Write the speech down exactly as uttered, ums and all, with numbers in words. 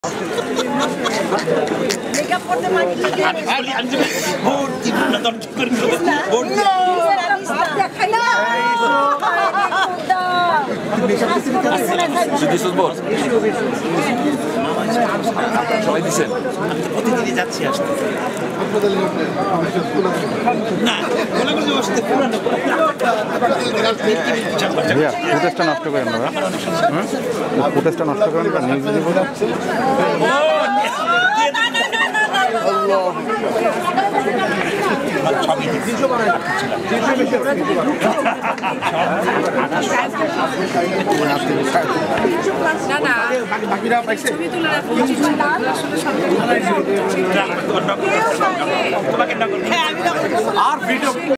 Makeup করতে mic লাগে আমি আমি ভোট দিব না দরজ করে ভোট দেখাই না This is both. সবাই দিছেন প্রতিদিনই যাচ্ছি আসতে না বলে বলে আসতে পুরানো ভাইয়া ফুটেজটা নষ্ট করেন না ফুটেজটা নষ্ট করেন না নিউজ দিব বাকিরা পাইছে আর ভিডিও